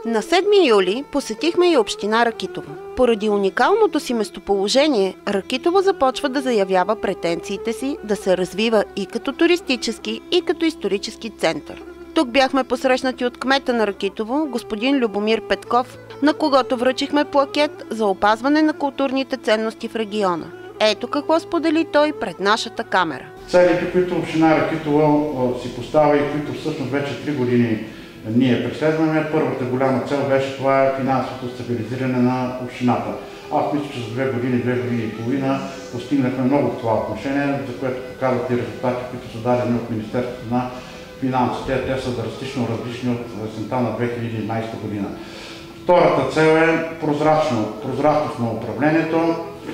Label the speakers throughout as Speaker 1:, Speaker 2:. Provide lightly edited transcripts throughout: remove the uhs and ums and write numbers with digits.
Speaker 1: На 7 юли посетихме и община Ракитово. Поради уникалното си местоположение, Ракитово започва да заявява претенциите си да се развива и като туристически, и като исторически център. Тук бяхме посрещнати от кмета на Ракитово, господин Любомир Петков, на когото връчихме плакет за опазване на културните ценности в региона. Ето какво сподели той пред нашата камера.
Speaker 2: Целите, които община Ракитово си поставя и които всъщност вече 3 години ние преследваме, първата голяма цел беше това финансовото стабилизиране на общината. Аз мисля, че за 2 години и половина постигнахме много в това отношение, за което показват и резултати, които са дадени от Министерството на финансите. Те са драстично различни от есента на 2011 година. Втората цел е прозрачност на управлението.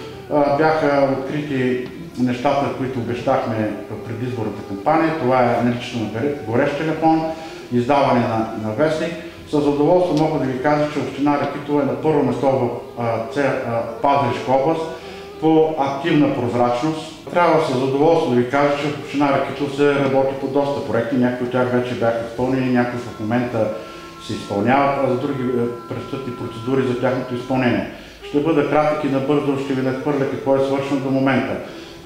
Speaker 2: Бяха открити нещата, които обещахме в предизборната кампания. Това е налично на горещ телефон, издаване на вестник. Със задоволство мога да ви кажа, че община Ракитово е на първо место в Пазарджишка област по активна прозрачност. Трябва със задоволство да ви кажа, че в община Ракитово се работи по доста проекти. Някои от тях вече бяха изпълнени, някои в момента се изпълняват, а за други предстоят и процедури за тяхното изпълнение. Ще бъда кратък и набързо ще ви нахвърля какво е свършено до момента.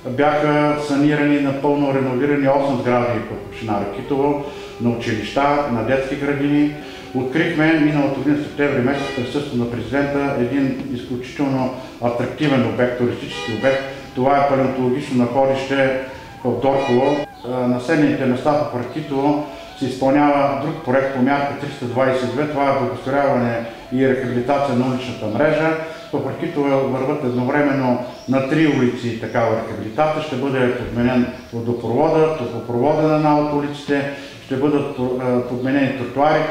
Speaker 2: Бяха санирани, напълно реновирани 8 сгради в община Ракитово, на училища, на детски градини. Открихме миналата година септември месец в присъствието на президента един изключително атрактивен обект, туристически обект. Това е палеонтологично находище в Дорково. На седните места в Ракитово се изпълнява друг проект по мярка 322. Това е благоустрояване и рехабилитация на уличната мрежа. В Ракитово върват едновременно на 3 улици такава рехабилитация. Ще бъде подменен водопровода, топлопровода на една от улиците, ще бъдат подменени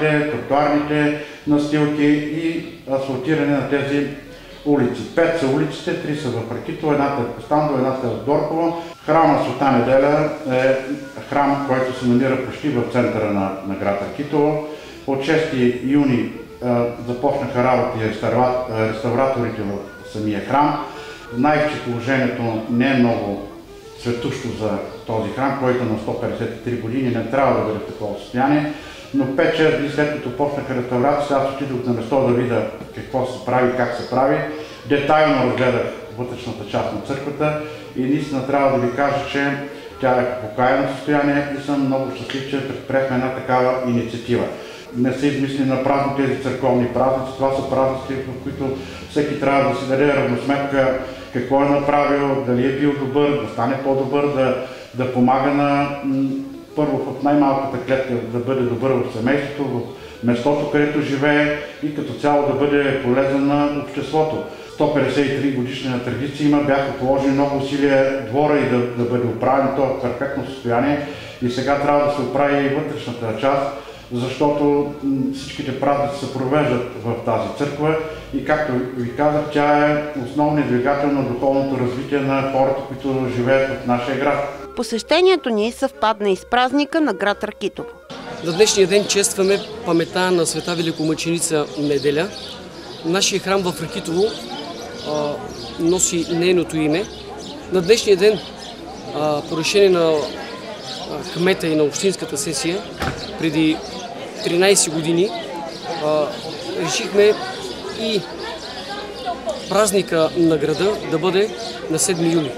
Speaker 2: тротуарните настилки и асфалтиране на тези улици. 5 са улиците, 3 са в Ракитово, едната е в Костандово, едната е в Дорково. Храма Света Неделя е храм, който се намира почти в центъра на град Ракитово. От 6 юни започнаха работа и реставраторите в самия храм. Знаех, че положението не е много светущо за този храм, който на 153 години не трябва да бъде в такова състояние, но 5-6 дни след като почнаха реставрацията, аз отидох на место да видя какво се прави, как се прави. Детайлно разгледах вътрешната част на църквата и наистина трябва да ви кажа, че тя е в покаяно състояние и съм много щастлив, че предприехме една такава инициатива. Не са измислени на празно тези църковни празници, това са празници, в които всеки трябва да си даде равносметка какво е направил, дали е бил добър, да стане по-добър, да помага на първо в най-малката клетка да бъде добър в семейството, в местото, където живее и като цяло да бъде полезен на обществото. 153 годишна традиция има, бяха положени много усилия двора и да бъде оправен то в перфектно състояние и сега трябва да се оправи и вътрешната част, защото всичките празници се провеждат в тази църква и както ви казах, тя е основният двигател на духовното развитие на хората, които живеят в нашия град.
Speaker 1: Посещението ни съвпадна и с празника на град Ракитово.
Speaker 3: На днешния ден честваме паметта на света великомъченица Неделя. Нашия храм в Ракитово носи нейното име. На днешния ден по решение на кмета и на общинската сесия преди 13 години решихме и празника на града да бъде на 7 юли.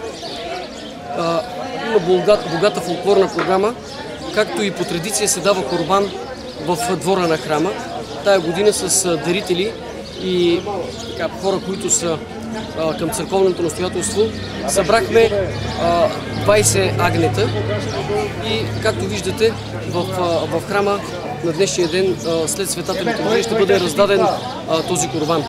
Speaker 3: Има богата фолклорна програма, както и по традиция се дава курбан в двора на храма. Тая година с дарители и хора, които са към църковното настоятелство, събрахме 20 агнета и, както виждате, в храма на днешния ден след светата литургия ще бъде раздаден този курбан.